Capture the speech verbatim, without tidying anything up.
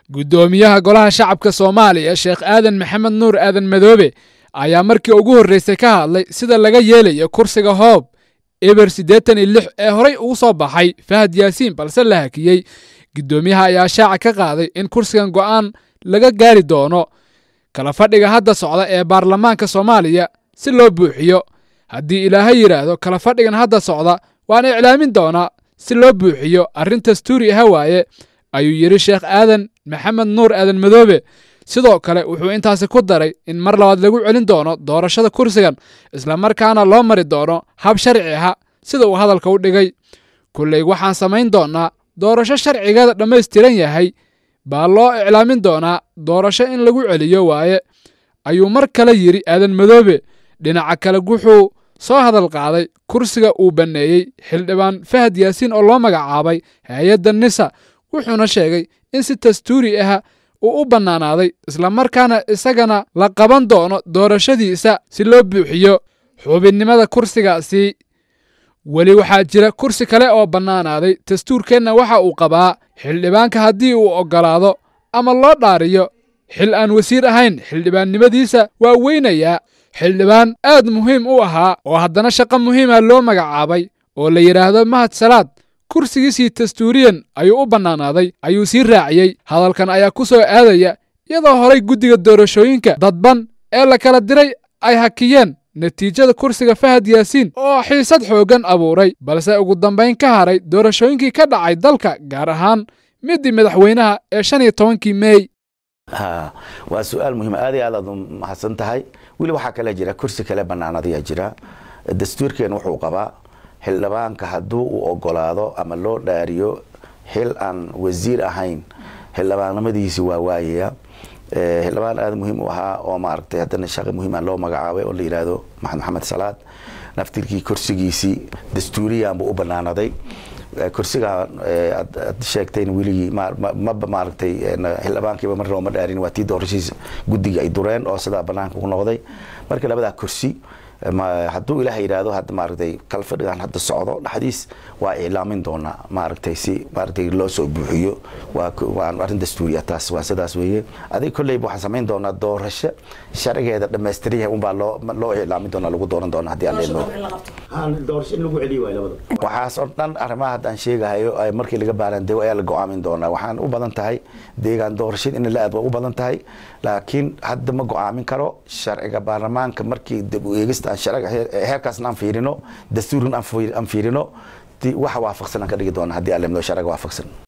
gudoomiyaha golaha shacabka Soomaaliya Sheekh Aadan Maxamed Nuur Aadan Madoobe ayaa markii ugu horeysay ka hadlay sida laga yeelayo kursiga hoob eber siddeetan iyo lix ee horay ugu soo baxay Fahad Yaasiin balse la hakiyay. Gudoomiyaha ayaa shaaca ka qaaday in kursigan go'aan laga gaari doono kala fadhiga hadda socda ee baarlamaanka Soomaaliya si loo buuxiyo. haddii Ilaahay yiraahdo kala fadhigan hadda socda waan iclaamin doonaa si loo buuxiyo arrinta dastuuri ah waaye ayuu yiri Sheekh Aadan Maxamed Nuur Aadan Madoobe. sidoo kale wuxuu intaasi ku daray in mar labaad lagu celin doono doorashada kursigan isla markaana loo mari doono hab sharci ah sida uu hadalka u dhigay. kullay waxaan samayn doonaa doorasho sharcigeeda dhammaystiran yahay baa loo iclaamin doonaa doorasho in lagu celiyo waaye ayuu mar kale yiri Aadan Madoobe. dhinaca kale wuxuu soo hadal qaaday kursiga uu baneeyay xildhibaan Fahad Yaasiin oo loo magacaabay hay'adda Nisa wuxuuna sheegay in si dastuuri ah uu u banaanaaday isla markaana isagana la qaban doono doorashadiisa si loo buuxiyo xubinnimada kursigaasi. weli waxaa jira kursi kale oo banaanaaday dastuurkeenna waxa uu qabaa xildhibaanka haddii uu ogolaado ama loo dhaariyo xil aan wasiir ahayn xildhibaannimadiisa waa weynayaa. xildhibaan aad muhiim u ahaa oo haddana shaqo muhiima loo magacaabay oo la yidhaahdo Mahad Salaad kursigiisii dastuuriyan ayuu u banaanaaday ayuu sii raaciyey. hadalkan ayaa ku soo aadaya iyadoo horay guddiga doorashooyinka dadban ee la kala diray ay hakiyeen natiijada kursiga Fahad Yaasiin oo xiisad xoogan abuuray balse ugu dambayn ka haray doorashooyinkii ka dhacay dalka gaar ahaan midii madaxweynaha ee shan iyo tobankii May. ها وسؤال مهم هذه على محسن تهاي ولا waxa kale jira kursi kale banaanadiya jira dastuurkeen wuxuu qabaa xildhibaanka hadduu uu ogolaado ama loo dhaariyo xil aan wasiir ahayn xildhibaannimadiisi waa waayaya. xildhibaan aad muhiim u ahaa oo maaragtay haddana shaqo muhiim ah loo magacaabay oo la yiraahdo Maxamed Salaad naftirkii kursigiisi dastuuriyan buu u banaanaday. kursiga aad sheegtay wili ma maaragtay xildhibaankiiba mar rooma dhaarin waa tii doorashadiisa guddiga ay dureen oo sida banaanka ku noqday. marka labada kursi hadduu Ilaahay yiraahdo hadda maaragtay kala fadhigan hadda socdo dhaxdiis waa iclaamin doona maaragtay si maaragtay loo soo buuxiyo waa waan arrin dastuuri ah taas waa sidaas weeye. adig kulay waxaan samayn doonaa doorasho sharcigeeda dhammaystiran un baa loo loo iclaamin doona lagu dooran doona haddii aan leeyahay aan doorasho lagu celiyo way labada waxaas oo dhan arrimaha hadaan sheegahayo ay markii laga baaran deeyo ayaa la go'aamin doona. waxaan u badan tahay deegaan doorashada in la aad u badan tahay laakiin hadda ma go'aamin karo sharciga baarlamaanka markii dib u eegista sharciga heerkaasna aan fiirino dastuurna aan fiirino waxa waafaqsan ka dhigi doona haddii aan leeyahay sharciga waafaqsan.